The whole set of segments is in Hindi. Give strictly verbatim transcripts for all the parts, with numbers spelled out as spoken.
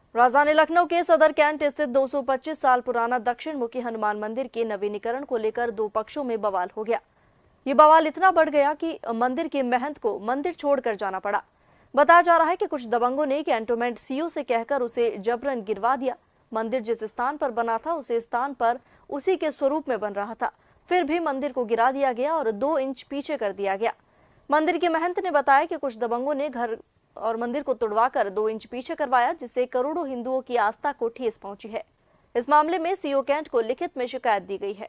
राजधानी लखनऊ के सदर कैंट स्थित दो सौ पच्चीस साल पुराना दक्षिण मुखी हनुमान मंदिर के नवीनीकरण को लेकर दो पक्षों में बवाल हो गया। ये बवाल इतना बढ़ गया कि मंदिर के महंत को मंदिर छोड़कर जाना पड़ा। बताया जा रहा है कि कुछ दबंगों ने कैंटोनमेंट सीओ से कहकर उसे जबरन गिरवा दिया। मंदिर जिस स्थान पर बना था उसी स्थान पर उसी के स्वरूप में बन रहा था, फिर भी मंदिर को गिरा दिया गया और दो इंच पीछे कर दिया गया। मंदिर के महंत ने बताया कि कुछ दबंगों ने घर और मंदिर को तुड़वाकर दो इंच पीछे करवाया, जिससे करोड़ों हिंदुओं की आस्था को ठेस पहुंची है। इस मामले में सीओ कैंट को लिखित में शिकायत दी गई है।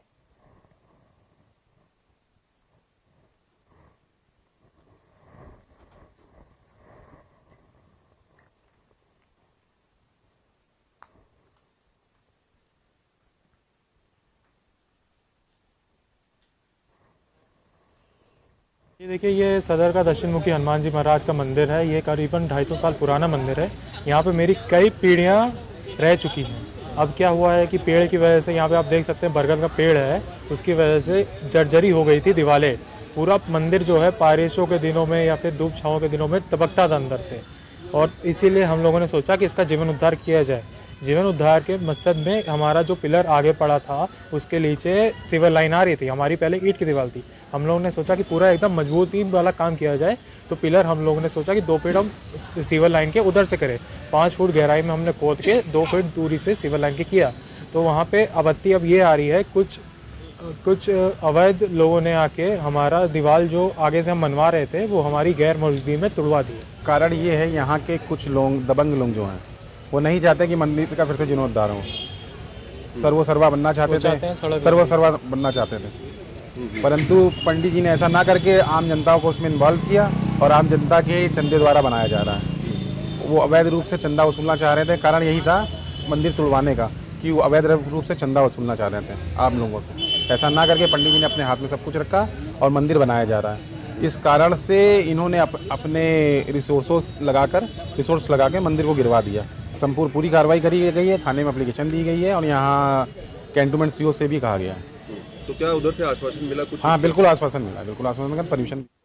ये देखिए, ये सदर का दक्षिण मुखी हनुमान जी महाराज का मंदिर है। ये करीबन ढाई सौ साल पुराना मंदिर है। यहाँ पे मेरी कई पीढ़ियाँ रह चुकी हैं। अब क्या हुआ है कि पेड़ की वजह से, यहाँ पे आप देख सकते हैं बरगद का पेड़ है, उसकी वजह से जर्जरी हो गई थी दीवारें। पूरा मंदिर जो है बारिशों के दिनों में या फिर धूप छाँव के दिनों में तबकता था अंदर से, और इसीलिए हम लोगों ने सोचा कि इसका जीवन उद्धार किया जाए। जीवन उद्धार के मकसद में हमारा जो पिलर आगे पड़ा था उसके नीचे सिवर लाइन आ रही थी। हमारी पहले ईंट की दीवार थी। हम लोगों ने सोचा कि पूरा एकदम मजबूती वाला काम किया जाए, तो पिलर हम लोगों ने सोचा कि दो फीट हम सिवर लाइन के उधर से करें। पाँच फुट गहराई में हमने खोद के दो फीट दूरी से सिवर लाइन के किया। तो वहाँ पे आपत्ति अब ये आ रही है, कुछ कुछ अवैध लोगों ने आके हमारा दीवार जो आगे से हम बनवा रहे थे वो हमारी गैर मौजूदगी में तुड़वा दी। कारण ये है, यहाँ के कुछ लोग, दबंग लोग जो हैं, वो नहीं चाहते कि मंदिर का फिर से जीर्णोद्धार हो। सर्वो सर्वा बनना चाहते थे, सर्वो सर्वा बनना चाहते थे, परंतु पंडित जी ने ऐसा ना करके आम जनता को उसमें इन्वॉल्व किया और आम जनता के चंदे द्वारा बनाया जा रहा है। वो अवैध रूप से चंदा वसूलना चाह रहे थे। कारण यही था मंदिर तुड़वाने का कि वो अवैध रूप से चंदा वसूलना चाह रहे थे आम लोगों से। ऐसा ना करके पंडित जी ने अपने हाथ में सब कुछ रखा और मंदिर बनाया जा रहा है। इस कारण से इन्होंने अप, अपने रिसोर्स लगाकर रिसोर्स लगा के मंदिर को गिरवा दिया। संपूर्ण पूरी कार्रवाई करी गई है, थाने में एप्लीकेशन दी गई है और यहाँ कैंटोनमेंट सीओ से भी कहा गया है। तो क्या उधर से आश्वासन मिला कुछ? हाँ, बिल्कुल आश्वासन मिला, बिल्कुल आश्वासन मिला, परमिशन